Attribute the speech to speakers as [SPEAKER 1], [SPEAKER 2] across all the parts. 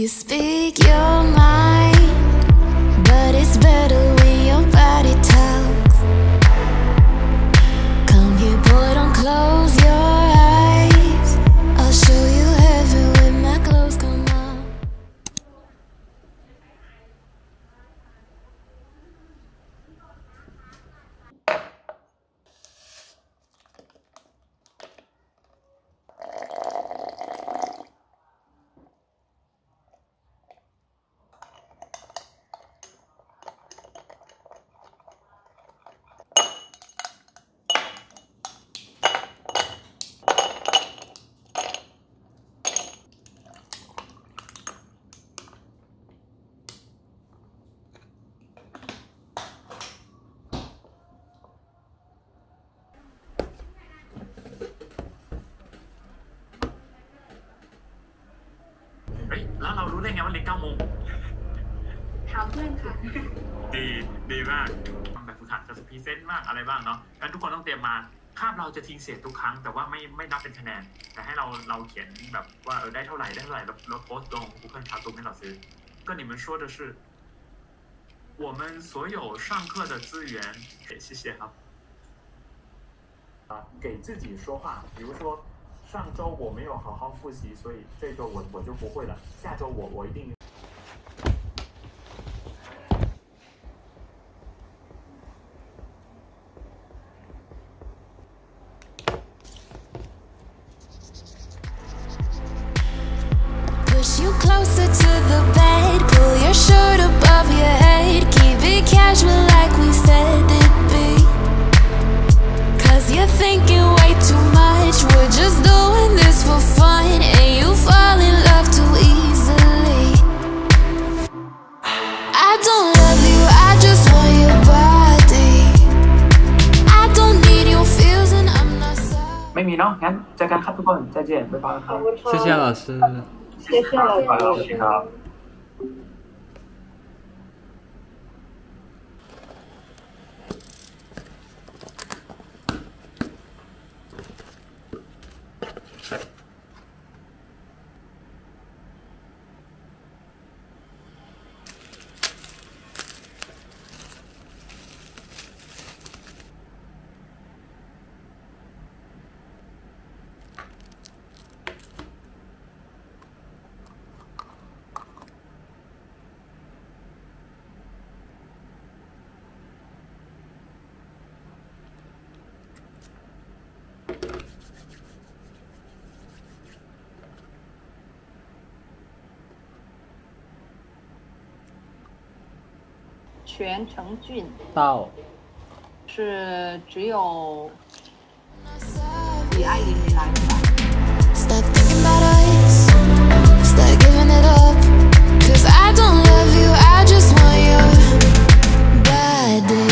[SPEAKER 1] You speak your mind, but it's better when your body talks. Come here, boy, don't close your eyes. I'll show you heaven when my clothes come off.
[SPEAKER 2] แล้วเรารู้ได้ไงว่าเรียน9 โมง
[SPEAKER 3] ถามเพื่อนค่ะ
[SPEAKER 2] ดีมากแบบฝึกหัดจะพรีเซนต์บ้างอะไรบ้างเนาะงั้นทุกคนต้องเตรียมมาคาบเราจะทิ้งเศษทุกครั้งแต่ว่าไม่นับเป็นคะแนนแต่ให้เราเขียนแบบว่าได้เท่าไหร่แล้วโพสต์ลง Google Classroom ให้เราซื้อก็你们说的是我们所有上课的资源谢谢ครับ
[SPEAKER 4] 给自己说话比如说上周我没有好好复习所以这周我就不会了下周我一定
[SPEAKER 1] Push you closer to the bed, pull your shirt above your head, keep it casual like we said it'd be. Cause you're thinking way too much, we're just doing this for fun, and you fall in love too easily. I don't love you, I just want your body. I don't need your feels and I'm not sorry.
[SPEAKER 4] ไม่มีเนาะงั้นเจอกันครับทุกคน再见บ๊ายบายครับ
[SPEAKER 5] 谢谢老师
[SPEAKER 3] 谢谢老师
[SPEAKER 4] ครับ
[SPEAKER 3] 全程俊
[SPEAKER 5] 到
[SPEAKER 3] 是只有李爱玲没来是吧
[SPEAKER 1] Stop thinking about us, start giving it up. Cause I don't love you, I just want your body.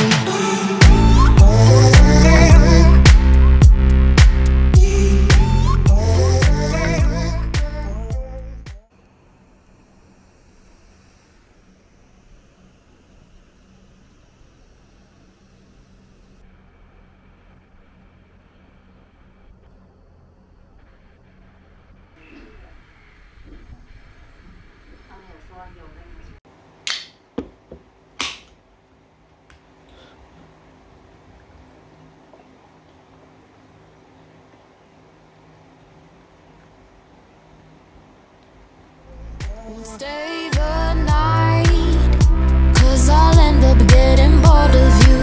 [SPEAKER 1] Won't stay the night, cause I'll end up getting bored of you.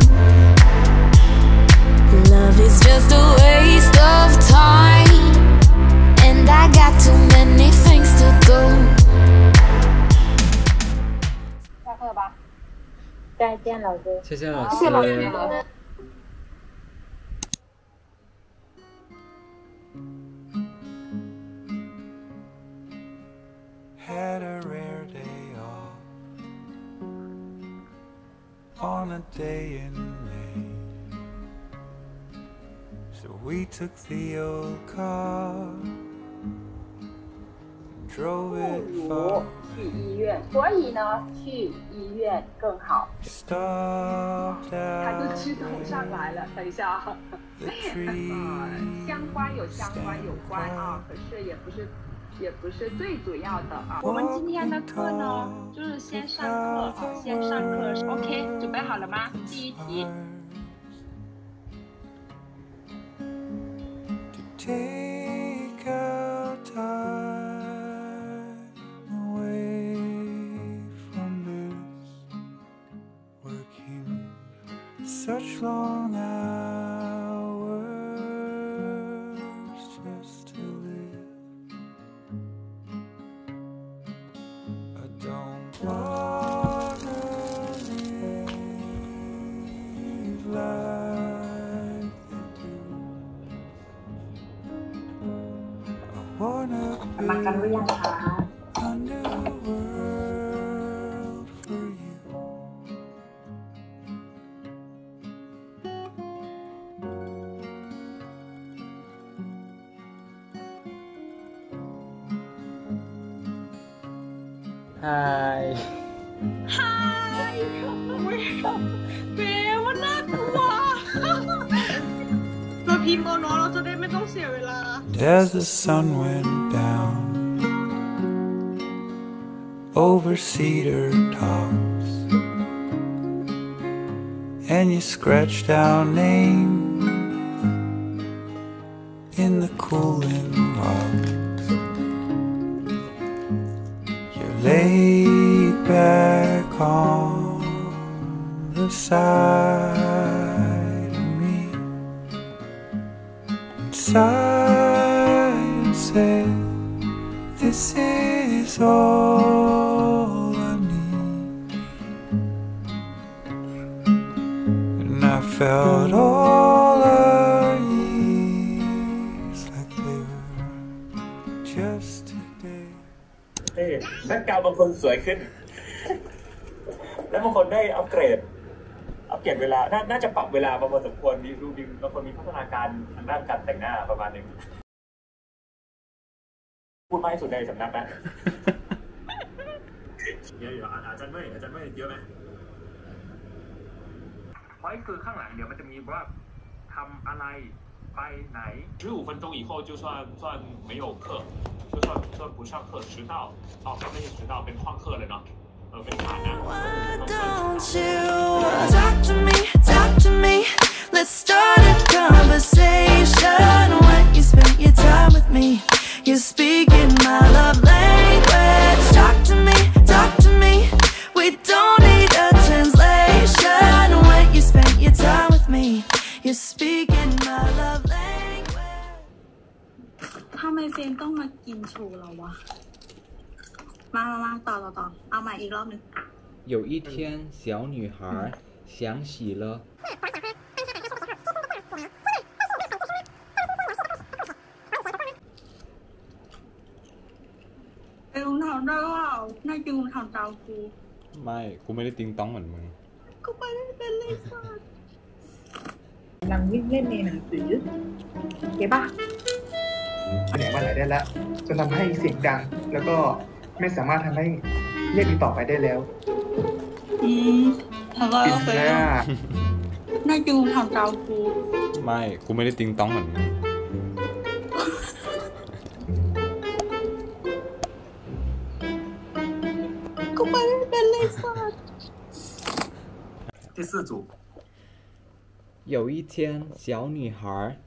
[SPEAKER 1] Love is just a waste of time, and I got too many things to do.
[SPEAKER 3] 下课吧再见老师
[SPEAKER 5] 谢谢老
[SPEAKER 3] 谢谢老师
[SPEAKER 5] 师
[SPEAKER 6] Had a rare day off on a day in May, so we took the old car and drove it far
[SPEAKER 3] 去医院所以呢去医院更好
[SPEAKER 6] stopped
[SPEAKER 3] 他
[SPEAKER 6] at
[SPEAKER 3] 就知道上来了等一下啊
[SPEAKER 6] the tree
[SPEAKER 3] 相关有相关有关啊可是也不是也不是最主要的啊。我们今天的课呢，就是先上课啊，先上课。OK， 准备好了吗？第一题。
[SPEAKER 6] Take out time away from this, working such long hours just to live. I don't wanna live like they do. I wanna
[SPEAKER 5] มากันหรือยังคะ
[SPEAKER 6] a new world for you.
[SPEAKER 7] Hi
[SPEAKER 3] เบลมันน่ากลัว เราพิมพ์เอาเนาะเราจะได้ไม่ต้องเสียเวลา
[SPEAKER 6] As the sun went down over cedar tops, and you scratched our name in the cooling rocks, you laid back on the side of me and sighed and said, "This is all I need." And I felt all our years like they were just today.
[SPEAKER 4] แบ็คกราวด์บางคนสวยขึ้น และบางคนได้อัปเกรดเวลา น่าจะปรับเวลาประมาณสมควรดูดีบางคนมีพัฒนาการทางด้านการแต่งหน้าประมาณนึงพูดมากที่สุดในสำนักนะเยอะอยู่อาจารย์ไม่เยอะไหมพอยคือข้างหลังเดี๋ยวมันจะมีว่าทำอะไรไปไหน15分钟以后就算没有课就算不上课迟到ไม่ใช่迟到เป็น旷课เลยเนาะเป็นผ่านนะ
[SPEAKER 1] Don't you talk to me Let's start a conversation When you spend your time with me You're speaking my love language Talk to me We don't need a translation When you spend your time with me You're speaking my love language
[SPEAKER 5] ทำไมเฟนต้องมากินโชว์เราวะ มาต่อ เอาใหม่อีกรอบหนึ่ง
[SPEAKER 7] 有一天小女孩想起了
[SPEAKER 5] ลุงทำได้ว่าน่าจริงลุงทำตามกู
[SPEAKER 7] ไม่กูไม่ได้ติงต้องเหมือนมึง
[SPEAKER 5] ก็ไปไม่เป็นเลยสัส
[SPEAKER 8] กำลังวิ่งเล่นในหนังสือเก็บป่ะแขนงมาหลายได้แล้วจนทำให้เสียงดัง แล้วก็ไม่สามารถทำให้เรียกอีกต่อไปได้แล้ว
[SPEAKER 5] ทำได้
[SPEAKER 8] ปิด
[SPEAKER 5] เฟ
[SPEAKER 8] ห
[SPEAKER 5] น
[SPEAKER 8] น้า
[SPEAKER 5] น่าจริงลุงทำตามกู
[SPEAKER 7] ไม่กูไม่ได้ติงต้องเหมือนมึง
[SPEAKER 5] ก็ไปไม่เป็นเลยสัส
[SPEAKER 4] 第四组
[SPEAKER 7] 有一天小女孩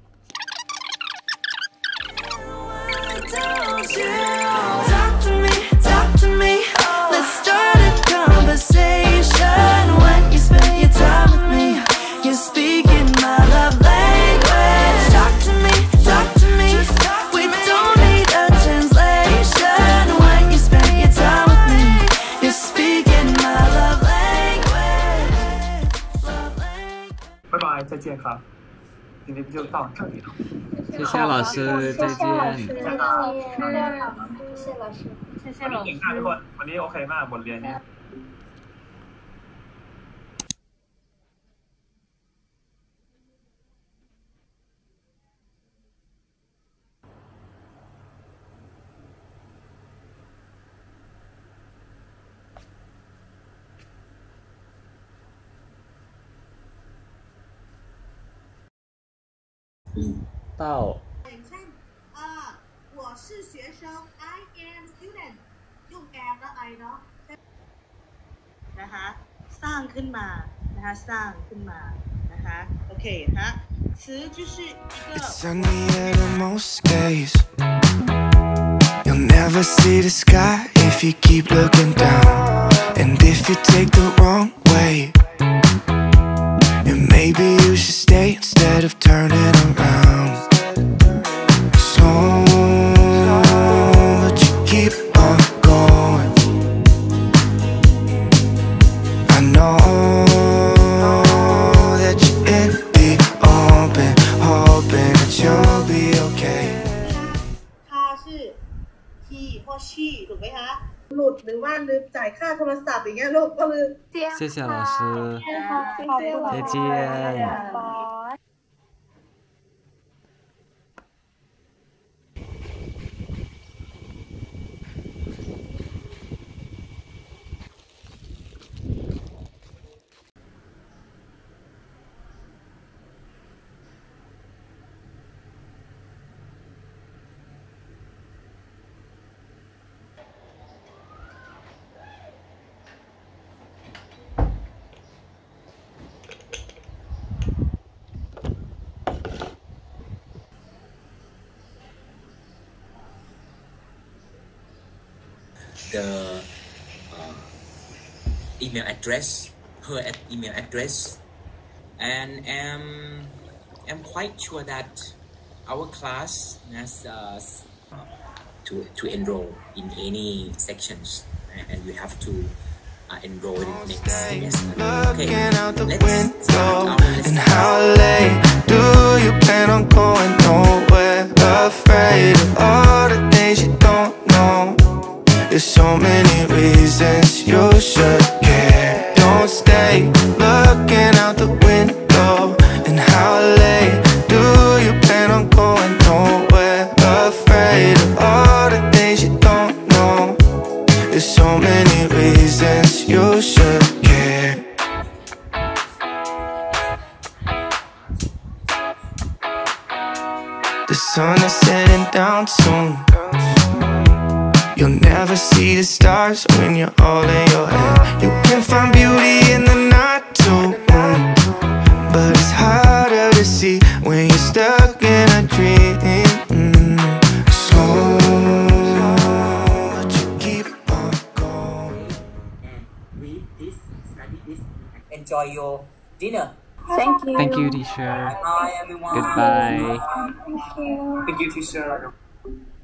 [SPEAKER 1] Don't you talk to me Let's start a conversation When you spend your time with me You're speaking my love language Talk to me We don't need a translation When you spend your time with me You're speaking my love language
[SPEAKER 4] 拜拜再见ครับ今天就到这里了
[SPEAKER 7] 谢谢老师再见
[SPEAKER 3] 谢谢老师
[SPEAKER 4] เก่งมากทุกคนวันนี้โอเคมากบทเรียนนี้
[SPEAKER 7] 到
[SPEAKER 5] อย่างเช่น我是学生 I
[SPEAKER 9] มและไอเนาะนะคะสร้างขึ้นมานะคะสร้างขึ้นมานะคะโอเคฮะ词就是一个
[SPEAKER 6] It's sunny at most days. You'll never see the sky if you keep looking down. And if you take the wrong way, then maybe you should stay instead of turning around. So but you keep on going. I know that you're in the open, hoping that you'll be okay.
[SPEAKER 9] ค่าชื่อที่พ่อชี่ถูกไหมคะหลุดหรือว่าลืมจ่ายค่าโทรศัพท์อย่างเงี้ยลูกก็ลืม
[SPEAKER 7] 谢谢老师，再见。
[SPEAKER 10] The email address, her email address, and I'm quite sure that our class has to enroll in any sections, and you have to enroll in next semester.
[SPEAKER 6] Looking out the window, and how late do you plan on going? Nowhere, afraid of all the things you don't know. There's so many reasons you should care. Don't stay looking out the window, and how late do you plan on going? Nowhere, afraid of all the things you don't know. There's so many reasons you should care. The sun is setting down soon. You'll never see the stars when you're all in your head. You can find beauty in the night too, but it's harder to see when you're stuck in a dream. So but you keep on going.
[SPEAKER 10] Read this, study this, enjoy your dinner.
[SPEAKER 5] Thank you.
[SPEAKER 7] Thank you, teacher.
[SPEAKER 10] Bye everyone.
[SPEAKER 7] Goodbye.
[SPEAKER 8] Thank you, teacher.